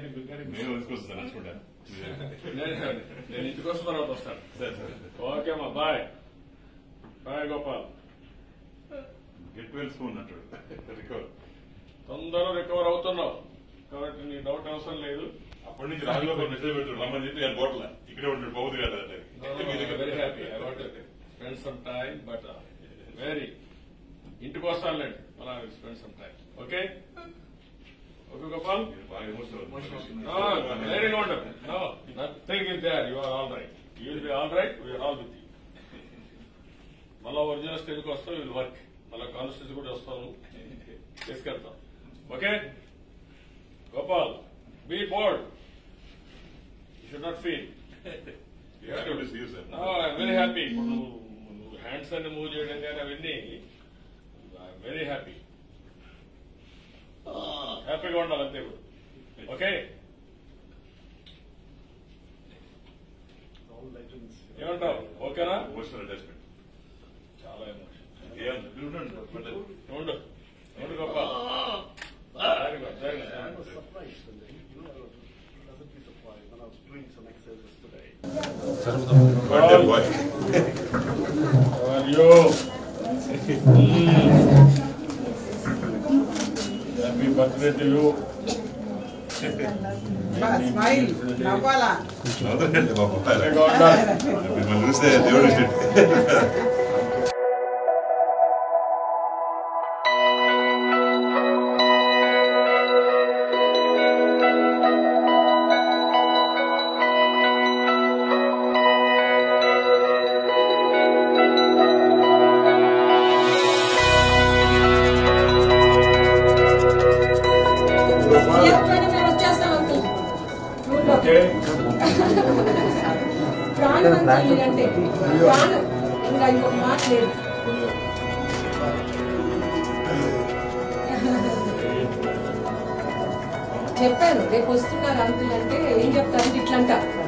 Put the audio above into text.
నేను వచ్చుకొస్తాను అనుకుంటాను. నేను ఇంటికి వస్తున్న తర్వాత వస్తాను. ఓకే అమ్మా, bye bye Gopal. Get well school అంటాడు. రికవర్ తొందరగా రికవర్ అవుతున్నావు కాబట్టి నీ డౌట్ అవసరం లేదు. అప్పటి నుంచి రాజులో మెసేజ్ పెట్టుడు రమ్మని చెప్పి నేను బోట్ల ఇక్కడే ఉంటాడు బాగుంది కదా. Very happy about spend some time but very ఇంటికి వస్తానులేండి అలా spend some time. Okay okay Gopal, బాగా emotional. Very wonderful. No nothing is there, you are all right. You will be all right, we are all with you. మళ్ళా original స్టేజ్కి వస్తావు, will work. మళ్ళా constituency కూడా వస్తాను, తీసుకెళ్తాం. Okay Gopal, be bold, you should not feel. I'm very happy. ఇప్పుడు నువ్వు hands అన్ని మూవ్ చేయడం కానీ అవన్నీ ఐఎమ్ వెరీ హ్యాపీ. హ్యాపీగా ఉండాలి అంతే ఇప్పుడు. ఓకే ఏమంటావు? ఓకేనా? ఎమోషనల్ అటాచ్మెంట్ చాలా ఎమోషన్. ఉండు ఉండు గొప్ప. Happy birthday to you. Smile నవ్వాలా? మిమ్మల్ని చూస్తే దేవుడు అంటే ఇంకా ఇంకొక మాట లేదు. చెప్పాను రేపు వస్తున్నారు అంకుల్ అంటే ఏం చెప్తారు, ఇట్లంట